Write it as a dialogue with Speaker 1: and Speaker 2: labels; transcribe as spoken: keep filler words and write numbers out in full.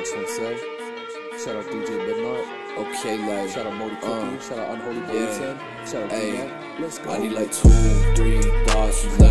Speaker 1: Next one, say. Shout out D J Midnight.
Speaker 2: Okay, like,
Speaker 1: shout out Modi Cookie.
Speaker 2: um,
Speaker 1: Shout out Unholy
Speaker 2: yeah.
Speaker 1: ten. Shout out
Speaker 2: Hey,
Speaker 1: D-Mac. Let's go.
Speaker 2: I need like two, three thousand.